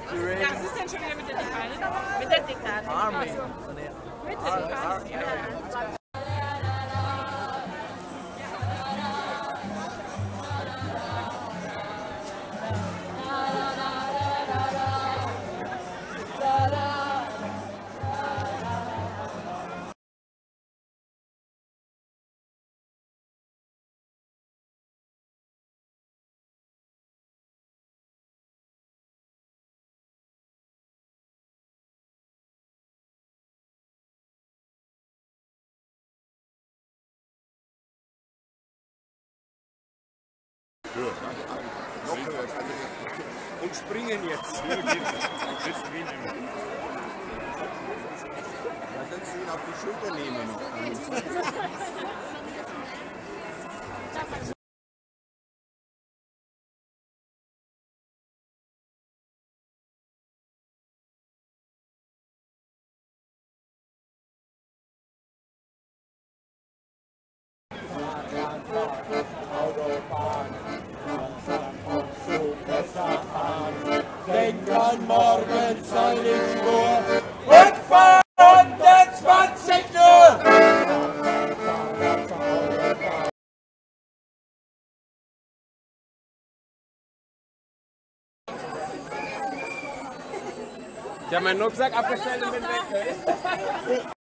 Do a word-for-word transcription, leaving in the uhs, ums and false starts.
Ja, was ist denn schon wieder mit der Dekane? Mit der Dekane. Army. Also, mit der Dekane. Ja. Und springen jetzt. Lass uns ihn auf die Schulter nehmen. Denk an morgen soll ich nur und fahr hundertzwanzig nur. Ich habe meinen Rucksack abgestellt und bin weg.